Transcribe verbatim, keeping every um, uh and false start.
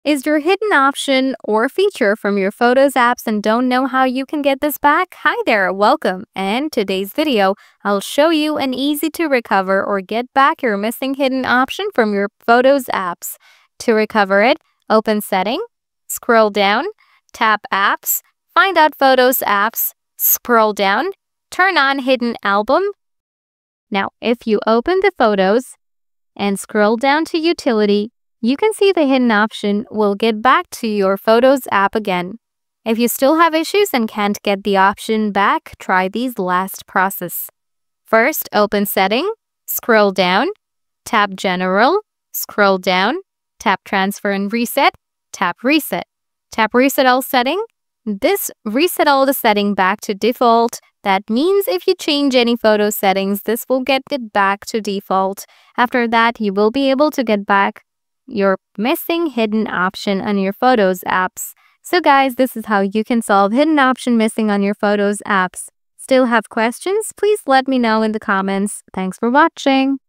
Is your hidden option or feature from your Photos apps and don't know how you can get this back? Hi there, welcome. And today's video, I'll show you an easy to recover or get back your missing hidden option from your Photos apps. To recover it, open Setting, scroll down, tap Apps, find out Photos apps, scroll down, turn on Hidden Album. Now, if you open the Photos and scroll down to Utility, you can see the hidden option will get back to your Photos app again. If you still have issues and can't get the option back, try these last process. First, open Setting, scroll down, tap General, scroll down, tap Transfer and Reset, tap Reset. Tap Reset All Setting. This reset all the setting back to default. That means if you change any photo settings, this will get it back to default. After that, you will be able to get back your missing hidden option on your Photos apps. So guys, this is how you can solve hidden option missing on your Photos apps. Still have questions? Please let me know in the comments. Thanks for watching.